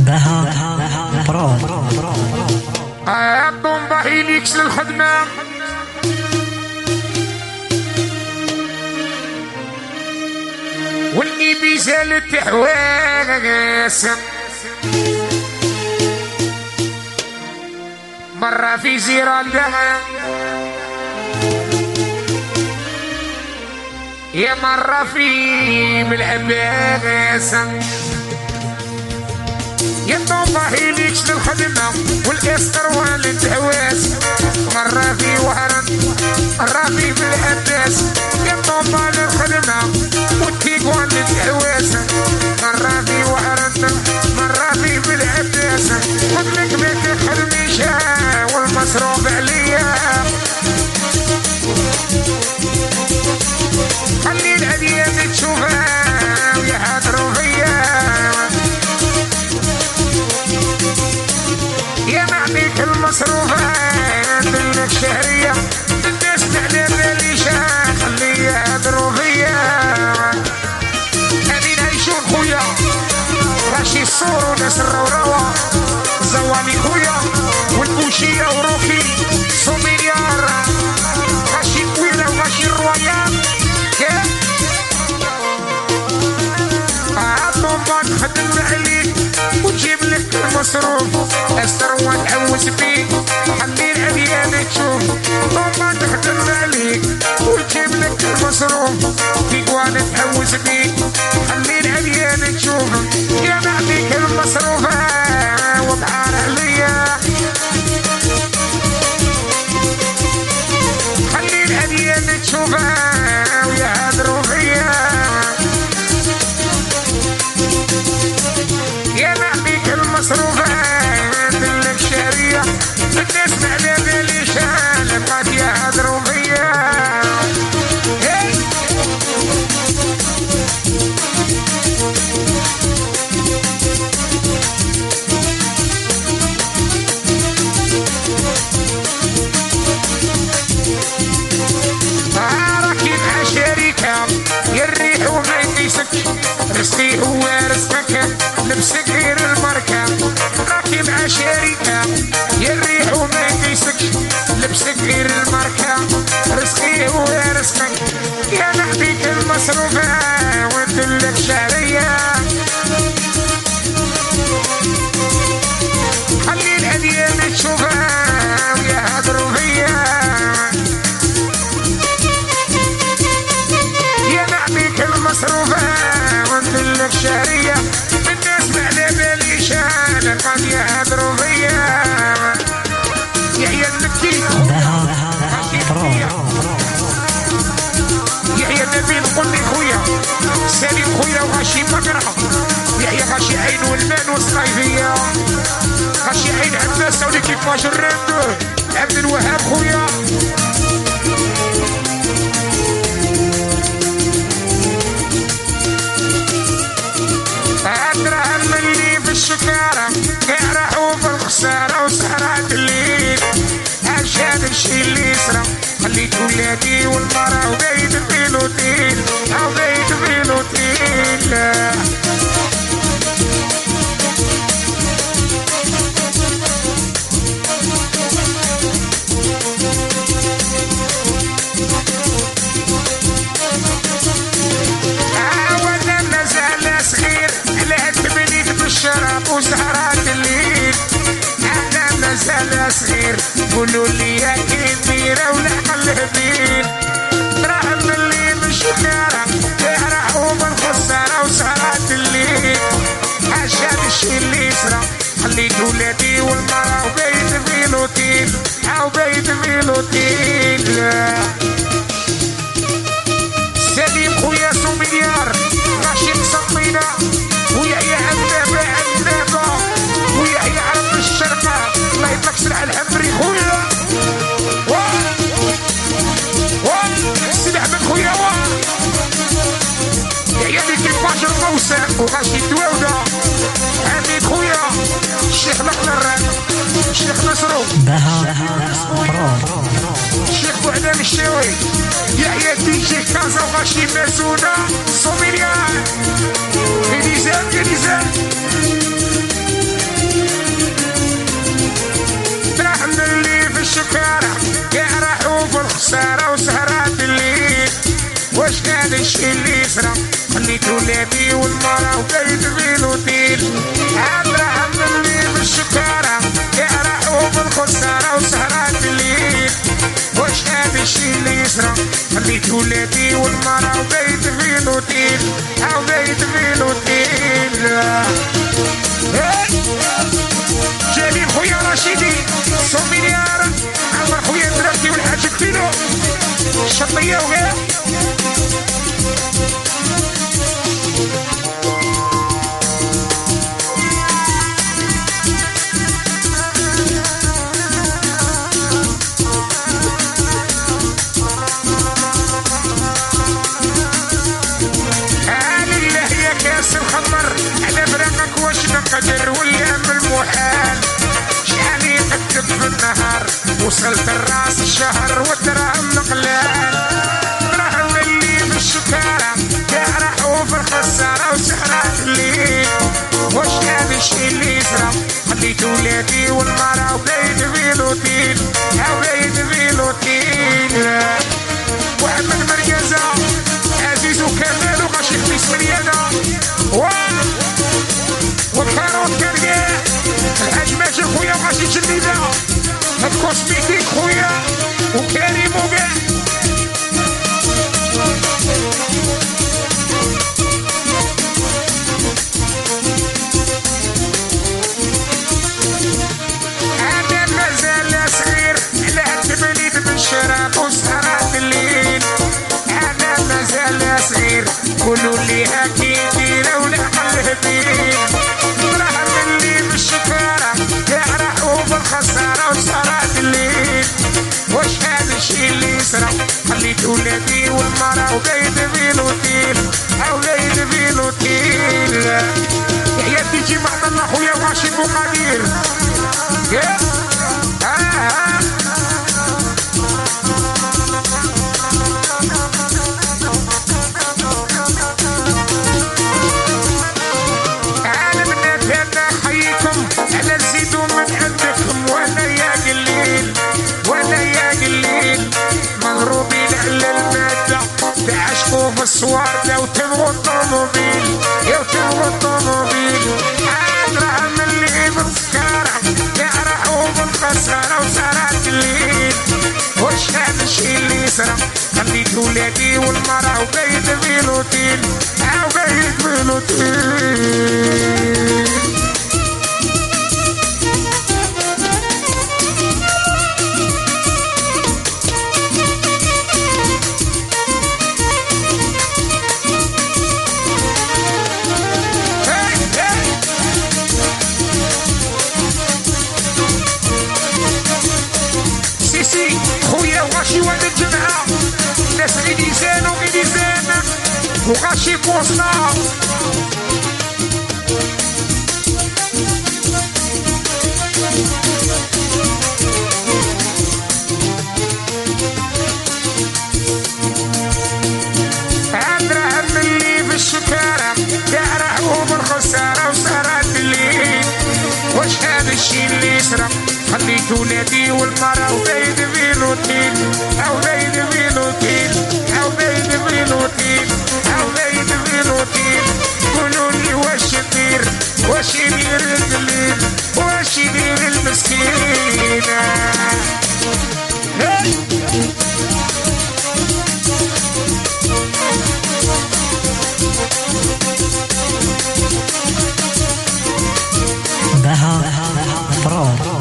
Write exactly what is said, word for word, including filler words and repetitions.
بها براد عطهم باهيليكس للخدمة واللي بيزال التحواس مرة في زيراندا يا مرة في بالعباس يطوم باهيليكس للخدمة والإستروال للتهواس مرة في وهران مرة في بالعباس يطوم للخدمة والتيقوان للتهواس مرة في وهران مرة في بالعباس خذلك بيك الخرميشة والمصروف عليا خلي الأديان تشوفها ويحضروا فيا يا معطيك المصروفات لك شهرية الناس تعلم باليشا خلي يهضروا فيا هادي نعيشون خويا راشي الصور وناس الروروة زواني خويا والبوشية وروكي سوميليار غاشي طويلة وغاشي الروايات كيف عطهم نخدم عليك وتجيب لك المصروف استروى تحوس بيك خلي العديان تشوف طوما تخدم عليك وتجيب لك المصروف تيقوان تحوس بيك خلي العديان تشوف يا نعطيك المصروف وبحال عليا خلي العديان تشوفها ويهضروا فيا يا نعطيك المصروفات لك شهرية الناس معنا باليشان بقات يهضروا فيا راكي مع شريكة يريح وما يقيسك رزقي هو رزقك لبسك غير الماركة راكي مع شريكة يريح وما يقيسك لبسك غير الماركة رزقي هو رزقك يا نعطيك المصروفة وندلك شهرية خلي الأديان تشوفها ويهضروا فيا يا نعطيك المصروفة وندلك شهرية الناس معنا باليشان قد يهضروا فيا يحيى المكي يحيى نبيل قلي خويا سليم خويا وغاشي مقرة يحيى غاشي عين والمان والصيفية غاشي عين عباس ولي كيفاش الراندو عبد الوهاب خويا أدرهم اللي في الشكارة يعرحوا في الخسارة وسهرات الليل عشان الشي اللي يسرى خليت ولادي والمرا وبيت في لوتيل أو بيت في لوتيل الشراب وسهرات الليل أنا مازال صغير قولوا لي يا كبيرة ولحم الهبيل دراهم اللي مش كارة يعرحوا بالخسارة وسهرات الليل عشان الشي اللي يسرى خليت ولادي والمرا وبيت في لوتيل أو بيت في لوتيل سليم خويا سوميليار راشد سطينة ويحيى عندابة عندابة ويحيى عرب الشرقة الله يطلق سلع الحمري خويا واه واه سيدي احمد خويا واه يحيى اللي كيفاش الموسم وغاشي دواودة حميد خويا الشيخ الأقدر الشيخ نصرو الشيخ بوعدان الشاوي يحيى دي جي كازا وغاشي مازونة سوميليان كنيزان كنيزان واش هذا الشي اللي صرا خليت ولادي والمرا وبيت في الاوتيل عاد راهم اللي بالشكارة يعرحوا بالخسارة وسهرات الليل واش هذا الشي اللي صرا خليت ولادي والمرا وبيت في الاوتيل او بيت في الاوتيل جميل خويا رشيدي سو مليار عمر خويا درارتي والحاج كفيلو الشطية وغير قدر واليوم المحال شاني قدك في النهار وصلت الراس الشهر والدراهم مقلال دراهم اللي في الشكارة يعرحوا في الخسارة وسهرات الليل واش هذا الشي اللي صرا خليت ولادي والمرا وبيت في الاوتيل او بيت في الاوتيل محمد مركزة عزيز وكمال وغاشي خميس مليانة والكاروت كرقاع الحاج ماجد خويا وغاشي جليدة الكوسميتيك خويا وكريم وكاع أنا مازال صغير على التبليد بالشراب وسهرات الليل أنا مازال صغير قولوا لي هاكي ديرة ولا قلبين خسارة وسهرات الليل واش هذا الشي اللي صرا خليت ولادي والمرا وبيت في الاوتيل او بيت في الاوتيل يحيى تيجي مع الله خويا واشي بوقادير يا اه في الصور لو تبغوا الطوموبيل لو تبغوا الطوموبيل عاد راهم اللي بالسكارة يعرحوا بالخسارة وسهرات الليل واش هذا الشي اللي صرا خليت ولادي والمرا وبيت في الاوتيل او بيت في الاوتيل خويا وغاشي واد الجمعة ناس غيدي زانو غيدي زانا وغاشي بوسطا عالدراهم اللي في الشكارة يعرحوا بالخسارة وسهرات الليل واش هذا الشي اللي صرا خليت ولادي والمرا وبيت في الاوتيل او بيت في الاوتيل او بيت في الاوتيل او بيت في الاوتيل قولوا لي واش ندير واش يدير القليل واش يدير المسكينة بها فرار